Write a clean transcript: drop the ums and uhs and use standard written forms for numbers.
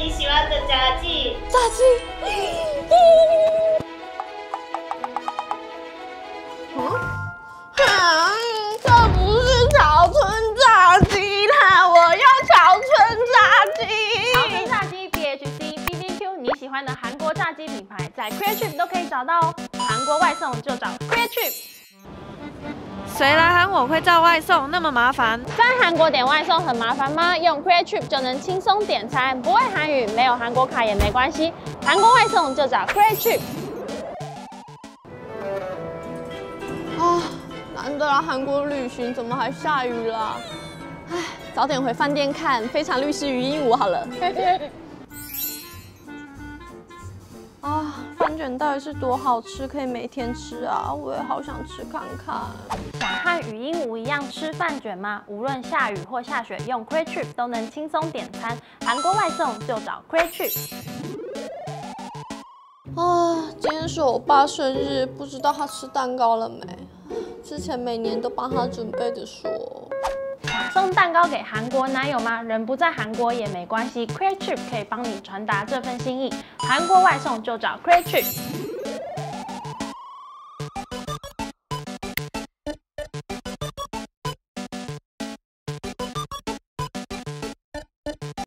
你喜欢的炸鸡。 炸鸡。这不是草村炸鸡啦！我要草村炸鸡。 草村炸鸡 BHC BBQ， 你喜欢的韩国炸鸡品牌，在 Creative 都可以找到哦。韩国外送就找 Creative。 谁来喊我会叫外送那么麻烦？ 在韩国点外送很麻烦吗？用 Creative 就能轻松点餐，不会韩语，没有韩国卡也没关系。韩国外送就找 Creative。 啊，难得来韩国旅行，怎么还下雨啦？唉，早点回饭店看《非常律师禹英禑》好了。啊，饭卷到底是多好吃，可以每天吃啊！我也好想吃看看。 想和禹英禑一样吃饭卷吗？无论下雨或下雪，用 Creative 都能轻松点餐。韩国外送就找 Creative。 啊，今天是我爸生日，不知道他吃蛋糕了没？之前每年都帮他准备的说。 想送蛋糕给韩国男友吗？人不在韩国也没关系 ，Creative 可以帮你传达这份心意。韩国外送就找 Creative。